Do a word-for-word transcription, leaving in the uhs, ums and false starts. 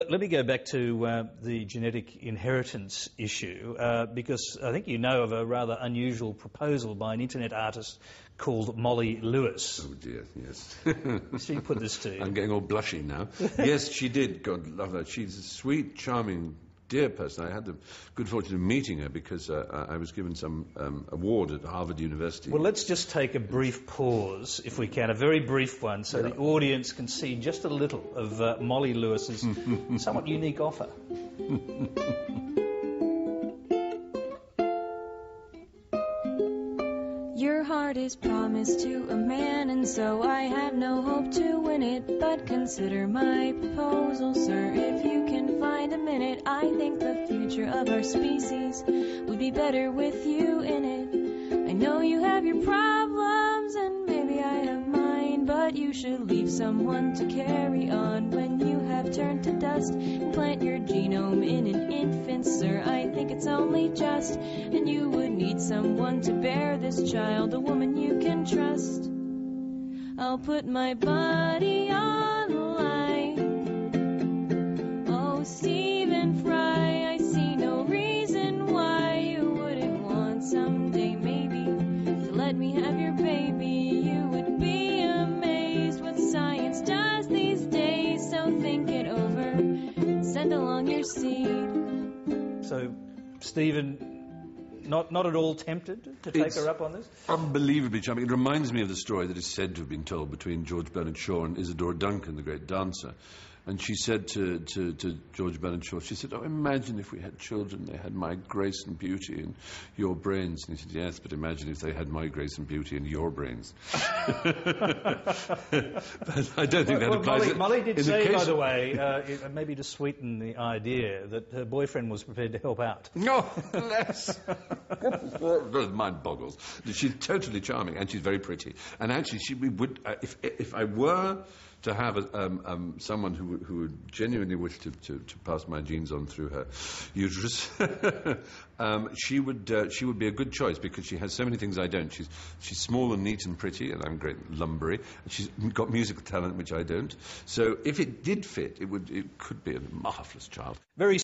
Let me go back to uh, the genetic inheritance issue, uh, because I think you know of a rather unusual proposal by an internet artist called Molly Lewis. Oh dear, yes. She put this to you. I'm getting all blushy now. Yes, she did. God love her. She's a sweet, charming, dear person. I had the good fortune of meeting her because uh, I was given some um, award at Harvard University. Well, let's just take a brief pause, if we can, a very brief one, so yeah. the audience can see just a little of uh, Molly Lewis's somewhat unique offer. Your heart is promised to a man, and so I have no hope to win it. But consider my proposal, sir, if you can find a minute. I think the future of our species would be better with you in it. I know you have your problems, and maybe I have mine, but you should leave someone to carry on when you have turned to dust. Implant your genome in an infant, sir, I think it's only just. And you would need someone to bear this child, a woman you can trust. I'll put my body on the line. Oh, Stephen Fry, I see no reason why you wouldn't want someday maybe to let me have your baby. You would be amazed what science does these days, so think it over and send along your seed. So, Stephen, Not, not at all tempted to take it's her up on this? Unbelievably charming. It reminds me of the story that is said to have been told between George Bernard Shaw and Isadora Duncan, the great dancer. And she said to, to, to George Bernard Shaw, she said, oh, imagine if we had children, they had my grace and beauty and your brains. And he said, yes, but imagine if they had my grace and beauty and your brains. But I don't think well, that well, applies. Molly, Molly did say, case... by the way, uh, it, maybe to sweeten the idea, that her boyfriend was prepared to help out. No, bless. Mind boggles. She's totally charming, and she's very pretty. And actually, she we would uh, if if I were to have a, um, um, someone who who would genuinely wish to, to, to pass my genes on through her uterus, um, she would uh, she would be a good choice because she has so many things I don't. She's she's small and neat and pretty, and I'm great lumbery. And she's got musical talent which I don't. So if it did fit, it would it could be a marvellous child. Very